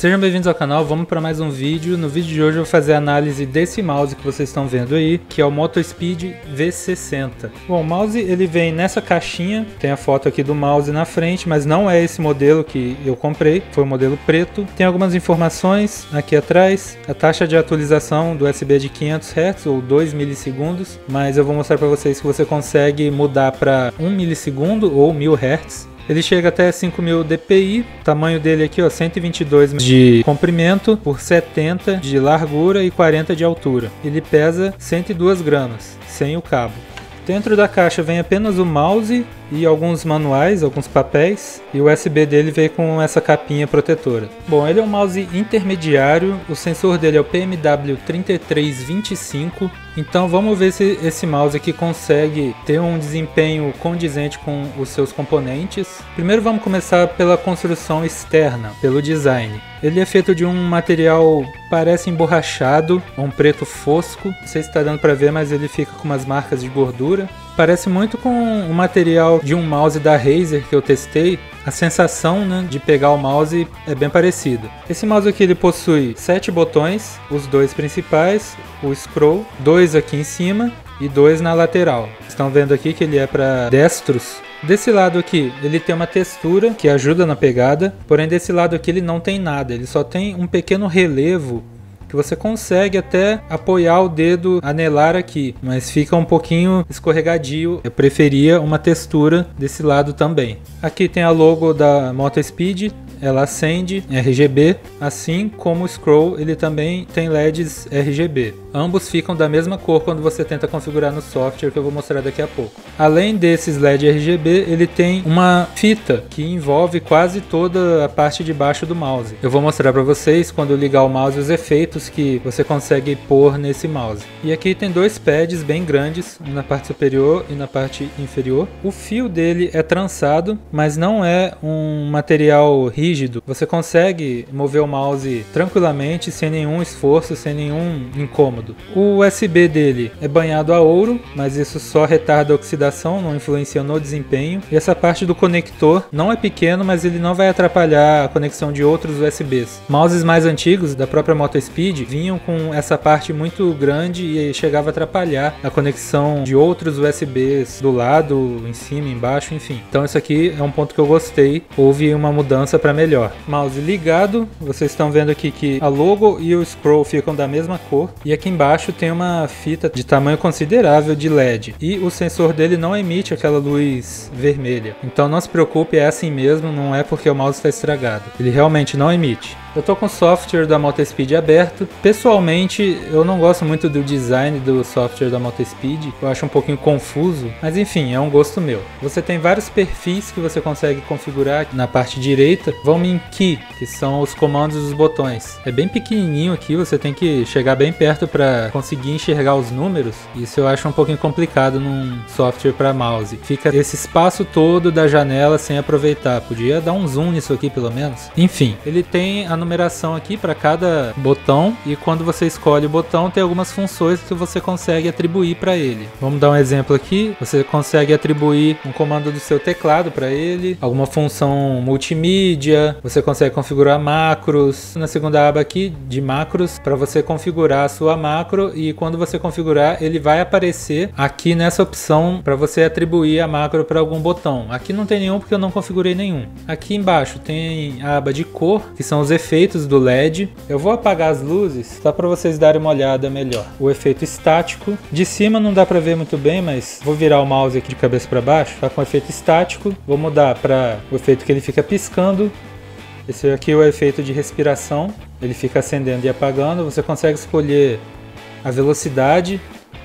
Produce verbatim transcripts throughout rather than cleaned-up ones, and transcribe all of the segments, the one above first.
Sejam bem-vindos ao canal, vamos para mais um vídeo. No vídeo de hoje eu vou fazer a análise desse mouse que vocês estão vendo aí, que é o Motospeed V sessenta. Bom, o mouse ele vem nessa caixinha, tem a foto aqui do mouse na frente, mas não é esse modelo que eu comprei, foi o modelo preto. Tem algumas informações aqui atrás, a taxa de atualização do U S B é de quinhentos hertz ou dois milissegundos, mas eu vou mostrar para vocês que você consegue mudar para um milissegundo ou mil hertz. Ele chega até cinco mil D P I, o tamanho dele aqui ó, cento e vinte e dois de comprimento por setenta de largura e quarenta de altura. Ele pesa cento e dois gramas, sem o cabo. Dentro da caixa vem apenas o mouse e alguns manuais, alguns papéis, e o U S B dele veio com essa capinha protetora. Bom, ele é um mouse intermediário, o sensor dele é o P M W trinta e três vinte e cinco, então vamos ver se esse mouse aqui consegue ter um desempenho condizente com os seus componentes. Primeiro vamos começar pela construção externa, pelo design. Ele é feito de um material, parece emborrachado, um preto fosco, não sei se está dando para ver, mas ele fica com umas marcas de gordura. Parece muito com o material de um mouse da Razer que eu testei. A sensação, né, de pegar o mouse é bem parecida. Esse mouse aqui ele possui sete botões, os dois principais, o scroll, dois aqui em cima e dois na lateral. Estão vendo aqui que ele é para destros. Desse lado aqui ele tem uma textura que ajuda na pegada, porém desse lado aqui ele não tem nada, ele só tem um pequeno relevo que você consegue até apoiar o dedo, anelar aqui, mas fica um pouquinho escorregadio. Eu preferia uma textura desse lado também. Aqui tem a logo da Motospeed, ela acende R G B, assim como o scroll ele também tem L E Ds R G B. Ambos ficam da mesma cor quando você tenta configurar no software, que eu vou mostrar daqui a pouco. Além desses L E D R G B, ele tem uma fita que envolve quase toda a parte de baixo do mouse. Eu vou mostrar para vocês quando eu ligar o mouse os efeitos que você consegue pôr nesse mouse. E aqui tem dois pads bem grandes, um na parte superior e na parte inferior. O fio dele é trançado, mas não é um material rígido. Você consegue mover o mouse tranquilamente, sem nenhum esforço, sem nenhum incômodo. O U S B dele é banhado a ouro, mas isso só retarda a oxidação, não influencia no desempenho. E essa parte do conector não é pequeno, mas ele não vai atrapalhar a conexão de outros U S Bs. Mouses mais antigos da própria Motospeed vinham com essa parte muito grande e chegava a atrapalhar a conexão de outros U S Bs do lado, em cima, embaixo, enfim. Então isso aqui é um ponto que eu gostei, houve uma mudança para melhor. Mouse ligado, vocês estão vendo aqui que a logo e o scroll ficam da mesma cor, e aqui embaixo tem uma fita de tamanho considerável de L E D, e o sensor dele não emite aquela luz vermelha, então não se preocupe, é assim mesmo, não é porque o mouse está estragado, ele realmente não emite. Eu tô com o software da Motospeed aberto. Pessoalmente, eu não gosto muito do design do software da Motospeed. Eu acho um pouquinho confuso, mas enfim, é um gosto meu. Você tem vários perfis que você consegue configurar. Na parte direita, vão em Key, que são os comandos dos botões. É bem pequenininho aqui, você tem que chegar bem perto para conseguir enxergar os números. Isso eu acho um pouquinho complicado num software para mouse. Fica esse espaço todo da janela sem aproveitar. Podia dar um zoom nisso aqui pelo menos. Enfim, ele tem a numeração aqui para cada botão, e quando você escolhe o botão tem algumas funções que você consegue atribuir para ele. Vamos dar um exemplo aqui. Você consegue atribuir um comando do seu teclado para ele, alguma função multimídia, você consegue configurar macros. Na segunda aba aqui de macros, para você configurar a sua macro, e quando você configurar ele vai aparecer aqui nessa opção para você atribuir a macro para algum botão. Aqui não tem nenhum porque eu não configurei nenhum. Aqui embaixo tem a aba de cor, que são os efeitos efeitos do L E D. Eu vou apagar as luzes só para vocês darem uma olhada melhor. O efeito estático, de cima não dá para ver muito bem, mas vou virar o mouse aqui de cabeça para baixo, tá com o efeito estático. Vou mudar para o efeito que ele fica piscando. Esse aqui é o efeito de respiração, ele fica acendendo e apagando. Você consegue escolher a velocidade.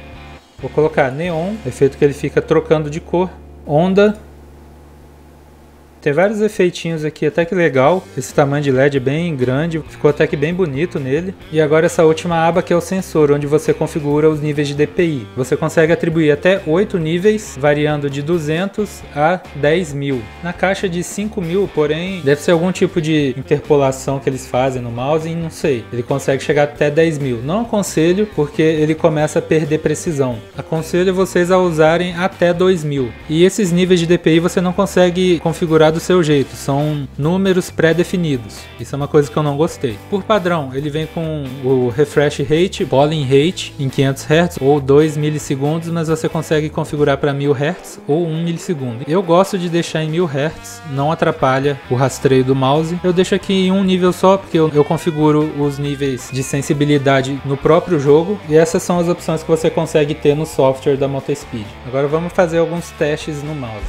Vou colocar neon, efeito que ele fica trocando de cor. Onda. Tem vários efeitinhos aqui, até que legal. Esse tamanho de L E D é bem grande, ficou até que bem bonito nele. E agora essa última aba que é o sensor, onde você configura os níveis de D P I. Você consegue atribuir até oito níveis, variando de duzentos a dez mil. Na caixa de cinco mil, porém, deve ser algum tipo de interpolação que eles fazem no mouse, e não sei. Ele consegue chegar até dez mil. Não aconselho, porque ele começa a perder precisão. Aconselho vocês a usarem até dois mil. E esses níveis de D P I você não consegue configurar configurar do seu jeito, são números pré-definidos. Isso é uma coisa que eu não gostei. Por padrão, ele vem com o refresh rate, polling rate em quinhentos hertz ou dois milissegundos, mas você consegue configurar para mil hertz ou um milissegundo. Eu gosto de deixar em mil hertz, não atrapalha o rastreio do mouse. Eu deixo aqui em um nível só, porque eu, eu configuro os níveis de sensibilidade no próprio jogo, e essas são as opções que você consegue ter no software da MotoSpeed. Agora vamos fazer alguns testes no mouse.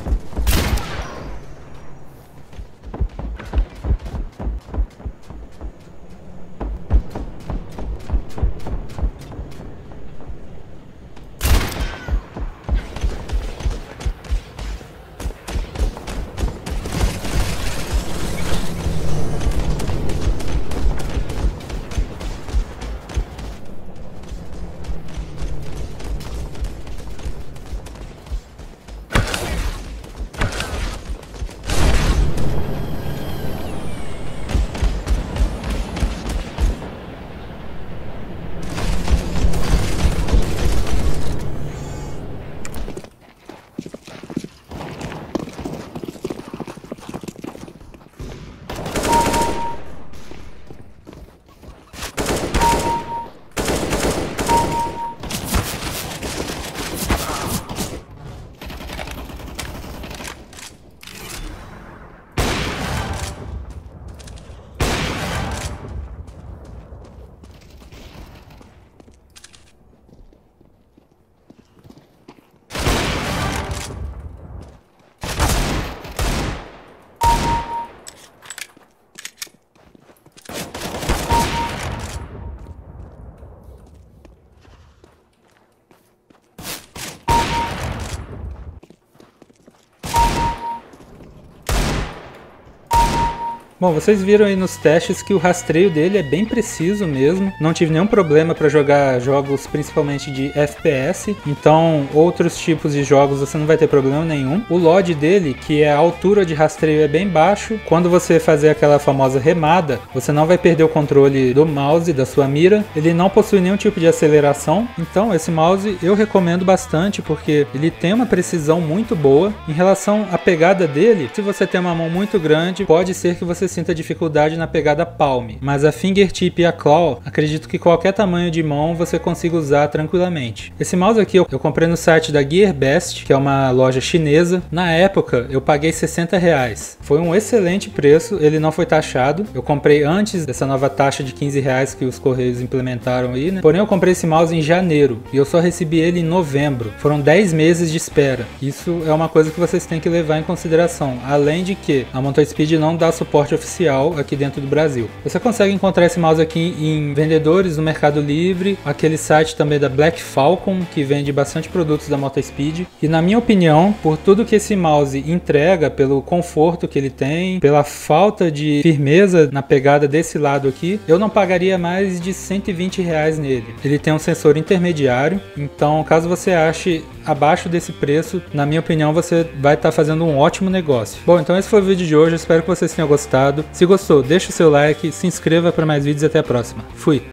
Bom, vocês viram aí nos testes que o rastreio dele é bem preciso mesmo. Não tive nenhum problema para jogar jogos principalmente de F P S. Então, outros tipos de jogos você não vai ter problema nenhum. O L O D dele, que é a altura de rastreio, é bem baixo. Quando você fazer aquela famosa remada, você não vai perder o controle do mouse, da sua mira. Ele não possui nenhum tipo de aceleração. Então, esse mouse eu recomendo bastante, porque ele tem uma precisão muito boa. Em relação à pegada dele, se você tem uma mão muito grande, pode ser que você sinta dificuldade na pegada palm, mas a fingertip e a claw, acredito que qualquer tamanho de mão você consiga usar tranquilamente. Esse mouse aqui eu, eu comprei no site da Gearbest, que é uma loja chinesa. Na época eu paguei sessenta reais. Foi um excelente preço, ele não foi taxado. Eu comprei antes dessa nova taxa de quinze reais que os Correios implementaram aí, né? Porém eu comprei esse mouse em janeiro e eu só recebi ele em novembro. Foram dez meses de espera. Isso é uma coisa que vocês têm que levar em consideração. Além de que a MotoSpeed não dá suporte oficial aqui dentro do Brasil. Você consegue encontrar esse mouse aqui em vendedores no Mercado Livre, aquele site também da Black Falcon, que vende bastante produtos da MotoSpeed. E na minha opinião, por tudo que esse mouse entrega, pelo conforto que ele tem, pela falta de firmeza na pegada desse lado aqui, eu não pagaria mais de cento e vinte reais nele. Ele tem um sensor intermediário, então caso você ache abaixo desse preço, na minha opinião você vai estar fazendo um ótimo negócio. Bom, então esse foi o vídeo de hoje, eu espero que vocês tenham gostado. Se gostou, deixa o seu like, se inscreva para mais vídeos e até a próxima. Fui!